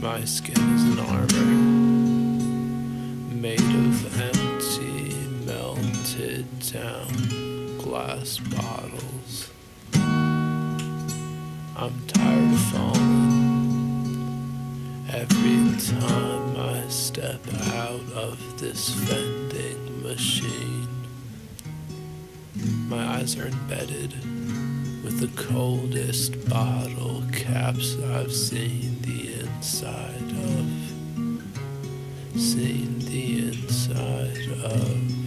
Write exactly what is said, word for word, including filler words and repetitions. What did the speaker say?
My skin is an armor made of empty, melted down glass bottles. I'm tired of falling every time I step out of this vending machine. My eyes are embedded with the coldest bottle caps I've seen the inside of. Seen the inside of.